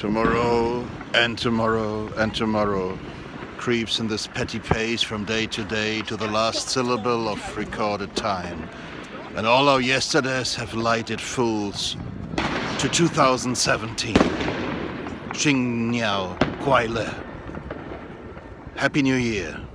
Tomorrow and tomorrow and tomorrow creeps in this petty pace from day to day to the last syllable of recorded time. And all our yesterdays have lighted fools to 2017. 新年快乐. Happy New Year.